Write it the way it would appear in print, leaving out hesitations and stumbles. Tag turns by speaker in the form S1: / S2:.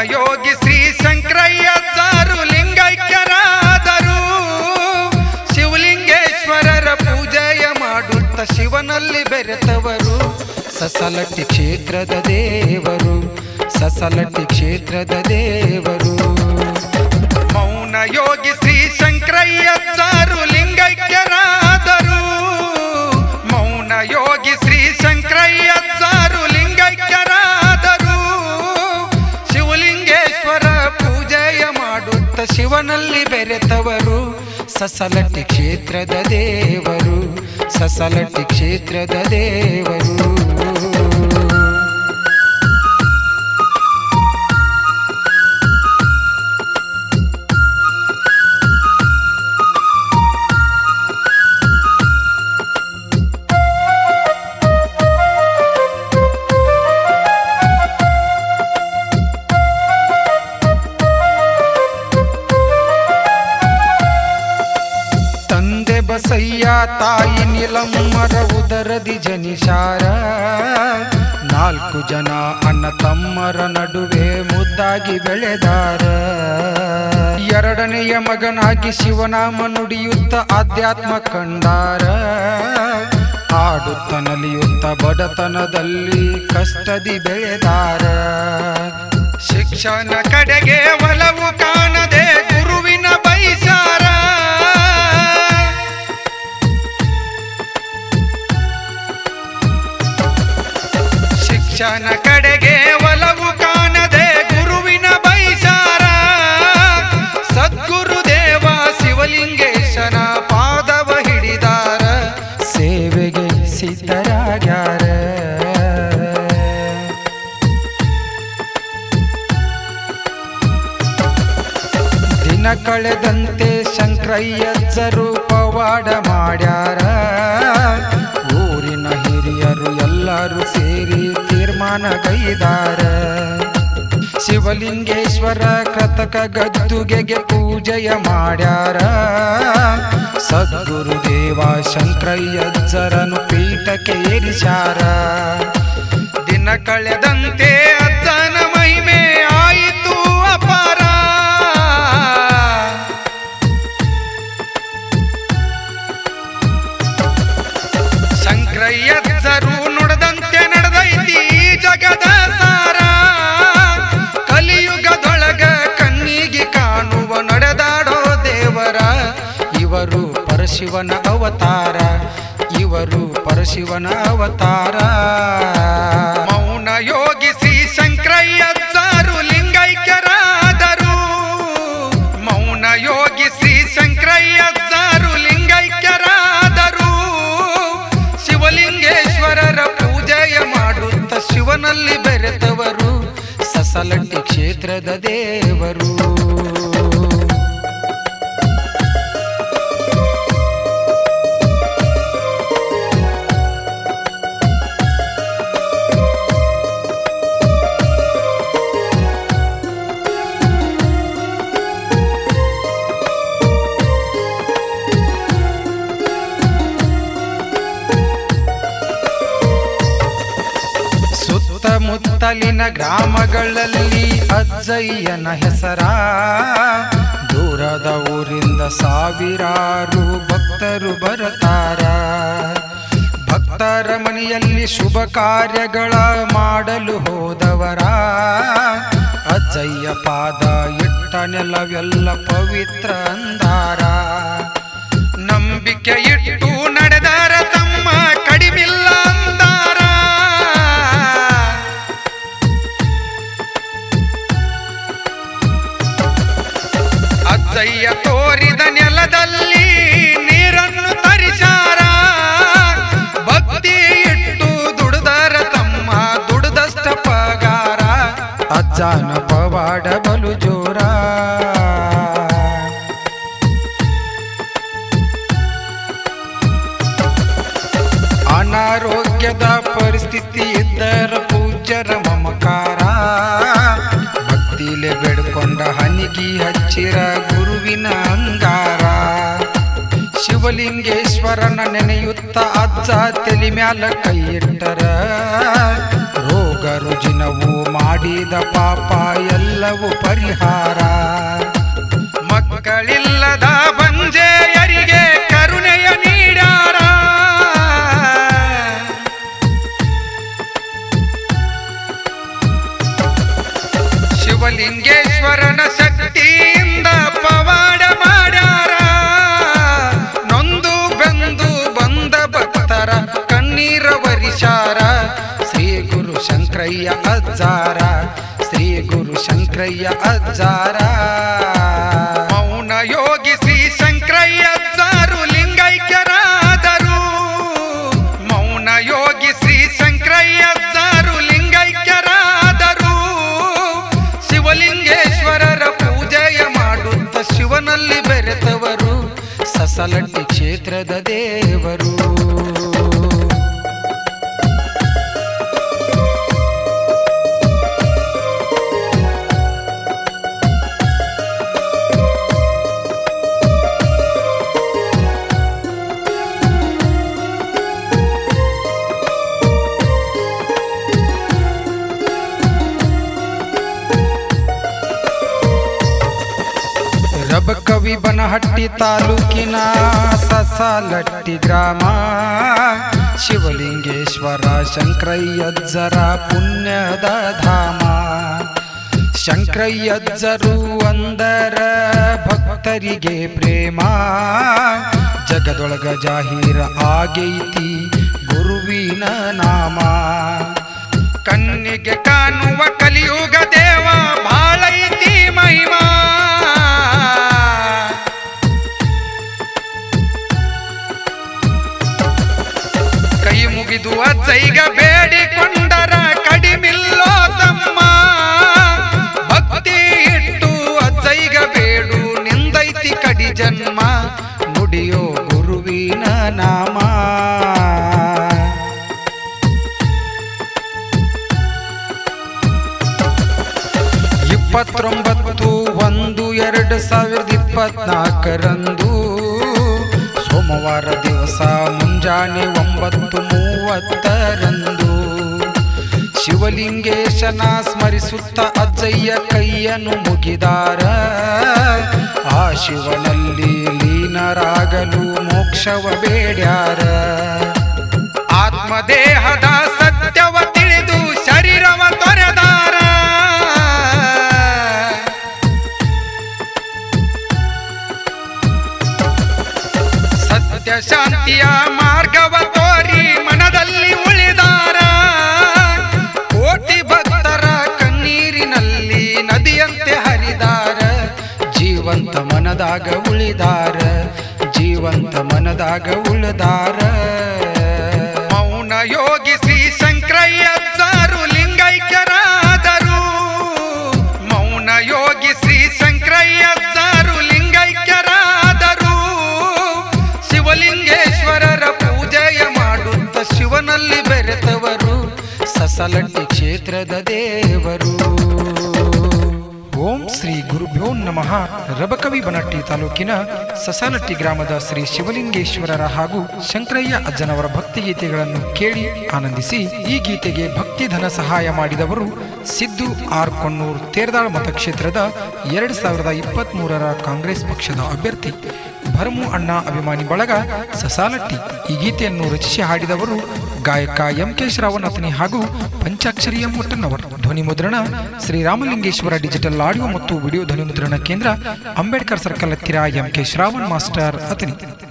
S1: ಯೋಗಿ ಶ್ರೀ ಶಂಕರಯ್ಯರು ಲಿಂಗೈಕ್ಯರಾದರು. ಶಿವಲಿಂಗೇಶ್ವರರ ಪೂಜೆಯ ಮಾಡುತ್ತ ಶಿವನಲ್ಲಿ ಬೆರೆತವರು. ಸಸಲಟ್ಟಿ ಕ್ಷೇತ್ರದ ದೇವರು, ಸಸಲಟ್ಟಿ ಕ್ಷೇತ್ರದ ದೇವರು. ಮೌನ ಯೋಗಿ ಶ್ರೀ ಶಂಕರಯ್ಯರು ಲಿಂಗೈಕ್ಯರಾದರು. ಮೌನ ಯೋಗಿ ಶ್ರೀ ಶಂಕರಯ್ಯರು ಲಿಂಗೈಕ್ಯರಾದರು. ಶಿವಲಿಂಗೇಶ್ವರ ಪೂಜೆಯ ಮಾಡುತ್ತ ಶಿವನಲ್ಲಿ ಬೆರೆತವರು. ಸಸಲಟ್ಟಿ ಕ್ಷೇತ್ರದ ದೇವರು, ಸಸಲಟ್ಟಿ ಕ್ಷೇತ್ರದ ದೇವರು. ಬಸಯ್ಯ ತಾಯಿ ನಿಲಮ್ಮರ ಉದರದಿ ಜನಿಸಾರ. 4 ಜನ ಅಣ್ಣ ತಮ್ಮರ ನಡುವೆ ಮುದ್ದಾಗಿ ಬೆಳೆದಾರ. 2ನೆಯ ಮಗನಾಗಿ ಶಿವನಾಮ ನುಡಿಯುತ್ತ ಆಧ್ಯಾತ್ಮ ಕಂಡಾರ. ಆಡುತ್ತ ನಲಿಯುತ್ತ ಬಡತನದಲ್ಲಿ ಕಷ್ಟದಿ ಬೆಳೆದಾರ. ಶಿಕ್ಷಣ ಕಡೆಗೆ ಒಲವು ಕಾಣದೆ ಗುರುವಿನ ಬೈಸಾರ. ಶಿಕ್ಷಣ ಕಡೆಗೆ ಒಲವು ಕಾಣದೆ ಗುರುವಿನ ಬೈಸಾರ. ಸದ್ಗುರುದೇವ ಶಿವಲಿಂಗೇಶನ ಪಾದವ ಹಿಡಿದಾರ. ಸೇವೆಗೆ ಸಿದ್ಧರಾಗ್ಯಾರ. ದಿನ ಕಳೆದಂತೆ ಶಂಕರಯ್ಯಜ್ಜರು ಪವಾಡ ಮಾಡ್ಯಾರ. ಊರಿನ ಹಿರಿಯರು ಎಲ್ಲರೂ ಸೇರಿ ತೀರ್ಮಾನಗೈದಾರ. ಶಿವಲಿಂಗೇಶ್ವರ ಕೃತಕ ಗದ್ದುಗೆಗೆ ಪೂಜೆಯ ಮಾಡ್ಯಾರ. ಸದ್ಗುರುದೇವ ಶಂಕರಯ್ಯಜ್ಜರನು ಪೀಠಕ್ಕೆ ಏರಿಸಾರ. ದಿನ ಕಳೆದಂತೆ ಅಜ್ಜನ ಮಹಿಮೆ ಆಯಿತು ಅಪಾರ. ಶಂಕರಯ್ಯಜ್ಜರು ನುಡಿದಂತೆ ನಡೆದೈತಿ ಜಗದ ಸಾರ. ಕಲಿಯುಗದೊಳಗ ಕಣ್ಣಿಗೆ ಕಾಣುವ ನಡೆದಾಡೋ ದೇವರ. ಇವರು ಪರಶಿವನ ಅವತಾರ, ಇವರು ಪರಶಿವನ ಅವತಾರ. ಮೌನ ಯೋಗಿ ಶ್ರೀ ಶಂಕರಯ್ಯರು ಲಿಂಗೈಕ್ಯರಾದರು. ಮೌನ ಯೋಗಿ ಶ್ರೀ ಶಂಕರಯ್ಯರು ಲಿಂಗೈಕ್ಯರಾದರು. ಶಿವಲಿಂಗೇಶ್ವರರ ಪೂಜೆಯ ಮಾಡುತ್ತ ಶಿವನಲ್ಲಿ ಬೆರೆತವರು. ಸಸಲಟ್ಟಿ ಕ್ಷೇತ್ರದ ದೇವರು. ಸುತ್ತಮುತ್ತಲಿನ ಗ್ರಾಮಗಳಲ್ಲಿ ಅಜ್ಜಯ್ಯನ ಹೆಸರ. ದೂರದ ಊರಿಂದ ಸಾವಿರಾರು ಭಕ್ತರು ಬರುತ್ತಾರ. ಭಕ್ತರ ಮನೆಯಲ್ಲಿ ಶುಭ ಕಾರ್ಯಗಳ ಮಾಡಲು ಹೋದವರ. ಅಜ್ಜಯ್ಯ ಪಾದ ಇಟ್ಟ ನೆಲವೆಲ್ಲ ಪವಿತ್ರ ಅಂದಾರ. ನಂಬಿಕೆ ಇಟ್ಟು ನಡೆದಾರ ತಮ್ಮ ಕಡಿಮಿಲ್ಲ ಅಂದಾರ. ಅಜ್ಜಯ್ಯ ತೋರಿದ ನೆಲದಲ್ಲಿ ನೀರನ್ನು ತರಿಸಾರ. ಭಕ್ತಿ ಇಟ್ಟು ದುಡಿದಾರ ತಮ್ಮ ದುಡಿದಷ್ಟ ಪಗಾರ. ಅಜ್ಜನ ಪವಾಡ ಬಲು ಜೋರ. ಅನಾರೋಗ್ಯದ ಪರಿಸ್ಥಿತಿ ಇದ್ದರ ಪೂಜ್ಯರ ಮಮಕಾರ. ಭಕ್ತಿಲೆ ಬೇಡ್ಕೊಂಡ ಹನಿಗಿ ಹಚ್ಚಿರ ಗುರುವಿನ ಅಂಗಾರ. ಶಿವಲಿಂಗೇಶ್ವರನ ನೆನೆಯುತ್ತ ಅಜ್ಜ ತಲೆ ಮ್ಯಾಲ ಕೈ ಇಟ್ಟರ. ರೋಗ ರುಜಿನವು ಮಾಡಿ ಮಾಡಿದ ಪಾಪ ಎಲ್ಲವೂ ಪರಿಹಾರ. ಮಕ್ಕಳಿಲ್ಲದ ಬಂಜೆಯರಿಗೆ ಕರುಣೆಯ ನೀಡ್ಯಾರ. ಶಿವಲಿಂಗೇಶ್ವರನ ಶಕ್ತಿಯಿಂದ ಪವಾಡ ಮಾಡ್ಯಾರ. ನೊಂದು ಬೆಂದು ಬಂದ ಭಕ್ತರ ಕಣ್ಣೀರ ವರಿಷಾರ. ಶ್ರೀ ಗುರು ಶಂಕರಯ್ಯ ಅಜ್ಜಾರ, ಶ್ರೀ ಗುರು ಶಂಕರಯ್ಯ ಅಜ್ಜಾರ. ಮೌನ ಯೋಗಿ ಶ್ರೀ ಶಂಕರಯ್ಯ ಅಜ್ಜಾರು ಲಿಂಗೈಕ್ಯರಾದರು. ಮೌನ ಯೋಗಿ ಶ್ರೀ ಶಂಕರಯ್ಯ ಅಜ್ಜಾರು ಲಿಂಗೈಕ್ಯರಾದರು. ಶಿವಲಿಂಗೇಶ್ವರರ ಪೂಜೆಯ ಮಾಡುತ್ತ ಶಿವನಲ್ಲಿ ಬೆರೆತವರು ಸಸಲಟ್ಟಿ ಕ್ಷೇತ್ರದ ದೇವರು. ರಬಕವಿ ಬನಹಟ್ಟಿ ತಾಲೂಕಿನ ಸಸಾಲಟ್ಟಿ ಗ್ರಾಮ. ಶಿವಲಿಂಗೇಶ್ವರ ಶಂಕರಯ್ಯಜ್ಜರ ಪುಣ್ಯದ ಧಾಮ. ಶಂಕರಯ್ಯಜ್ಜರು ಅಂದರ ಭಕ್ತರಿಗೆ ಪ್ರೇಮ. ಜಗದೊಳಗ ಜಾಹೀರ ಆಗೈತಿ ಗುರುವಿನ ನಾಮ. ಕಣ್ಣಿಗೆ ಕಾಣುವ ಕಲಿಯುಗ ದೇವ ಬಾಳೈತಿ ಮಹಿಮಾ. ಕೈ ಮುಗಿದು ಅಜ್ಜೈಗ ಬೇಡಿಕೊಂಡರ ಕಡಿಮಿಲ್ಲೋ ತಮ್ಮ. ಭಕ್ತಿ ಇಟ್ಟು ಅಜ್ಜೈಗ ಬೇಡು ನಿಂದೈತಿ ಕಡಿ ಜನ್ಮ. ನುಡಿಯೋ ಗುರುವಿನ ನಾಮ. 29/1/2024 ಸೋಮವಾರ ದಿವಸ ಮುಂಜಾನೆ 9:30 ಶಿವಲಿಂಗೇಶನ ಸ್ಮರಿಸುತ್ತ ಅಜ್ಜಯ್ಯ ಕೈಯನ್ನು ಮುಗಿದಾರ. ಆ ಶಿವನಲ್ಲಿ ಲೀನರಾಗಲು ಮೋಕ್ಷವ ಬೇಡ್ಯಾರ. ಆತ್ಮದೇಹದ ಸತ್ಯವ ತಿಳಿದು ಶರೀರವ ತೊರೆದಾರ. ಸತ್ಯ ಶಾಂತಿಯ ಮಾರ್ಗವ ತೋರಿ ಮನದಲ್ಲಿ ಉಳಿದಾರ. ಕೋಟಿ ಭಕ್ತರ ಕಣ್ಣೀರಿನಲ್ಲಿ ನದಿಯಂತೆ ಹರಿದಾರ. ಜೀವಂತ ಮನದಾಗ ಉಳಿದಾರ, ಜೀವಂತ ಮನದಾಗ ಉಳಿದಾರ. ಮೌನ ಯೋಗಿ ಶ್ರೀ ಶಂಕರಯ್ಯಜ್ಜರು ಲಿಂಗೈಕ್ಯರಾದರು. ಮೌನ ಯೋಗಿ ಶ್ರೀ ಶಂಕರಯ್ಯಜ್ಜರು ಲಿಂಗೈಕ್ಯರಾದರು. ಶಿವಲಿಂಗೇಶ್ವರರ ಪೂಜೆಯ ಮಾಡುತ್ತ ಶಿವನಲ್ಲಿ ಬೆರೆತವರು ಸಸಲಟ್ಟಿ ಕ್ಷೇತ್ರದ ದೇವರು. ಓಂ ಶ್ರೀ ಗುರುಭ್ಯೋ ನಮಃ. ರಬಕವಿ ಬನಹಟ್ಟಿ ತಾಲೂಕಿನ ಸಸಾಲಟ್ಟಿ ಗ್ರಾಮದ ಶ್ರೀ ಶಿವಲಿಂಗೇಶ್ವರರ ಹಾಗೂ ಶಂಕರಯ್ಯ ಅಜ್ಜನವರ ಭಕ್ತಿಗೀತೆಗಳನ್ನು ಕೇಳಿ ಆನಂದಿಸಿ. ಈ ಗೀತೆಗೆ ಭಕ್ತಿ ಧನ ಸಹಾಯ ಮಾಡಿದವರು ಸಿದ್ದು ಆರ್ ಕೊಣ್ಣೂರ್, ತೇರದಾಳ್ ಮತಕ್ಷೇತ್ರದ 2023 ಕಾಂಗ್ರೆಸ್ ಪಕ್ಷದ ಅಭ್ಯರ್ಥಿ ಭರಮು ಅಣ್ಣ ಅಭಿಮಾನಿ ಬಳಗ ಸಸಾಲಟ್ಟಿ. ಈ ಗೀತೆಯನ್ನು ರಚಿಸಿ ಹಾಡಿದವರು ಗಾಯಕ ಎಂ.ಕೆ. ಶ್ರಾವಣ್ ಅತನಿ ಹಾಗೂ ಪಂಚಾಕ್ಷರಿ ಎಂ ಮುಟ್ಟಣ್ಣವರ್. ಧ್ವನಿ ಮುದ್ರಣ ಶ್ರೀರಾಮಲಿಂಗೇಶ್ವರ ಡಿಜಿಟಲ್ ಆಡಿಯೋ ಮತ್ತು ವಿಡಿಯೋ ಧ್ವನಿ ಮುದ್ರಣ ಕೇಂದ್ರ, ಅಂಬೇಡ್ಕರ್ ಸರ್ಕಲ್ ಹತ್ತಿರ, ಎಂ.ಕೆ. ಶ್ರಾವಣ್ ಮಾಸ್ಟರ್ ಅತನಿ.